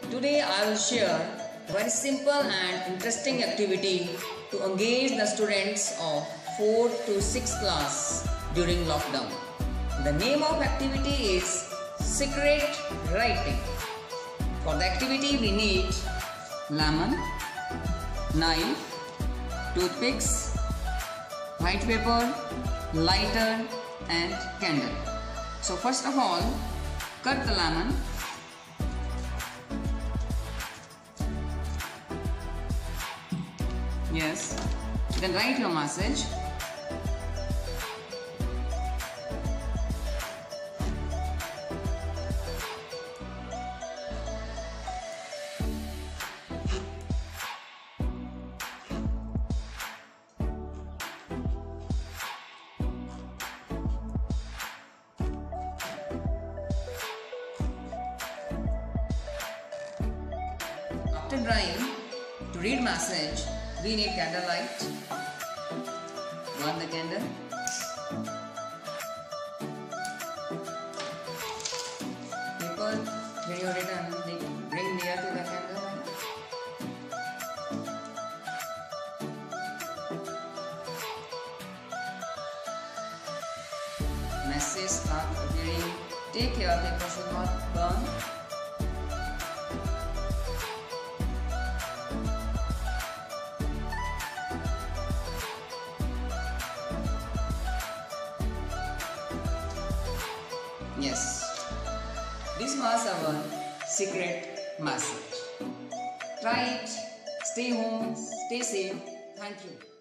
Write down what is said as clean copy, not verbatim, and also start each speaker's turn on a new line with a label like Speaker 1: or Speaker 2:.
Speaker 1: Today I will share a very simple and interesting activity to engage the students of 4th to 6th class during lockdown. The name of activity is secret writing. For the activity we need lemon, knife, toothpicks, white paper, lighter and candle. So first of all, cut the lemon. Yes, then write your message. After drying, to read message, we need candlelight. Burn the candle. People, when you return, bring near to the candlelight. Message start appearing. Take care, paper should not burn. Yes, this was our secret message. Try it, stay home, stay safe. Thank you.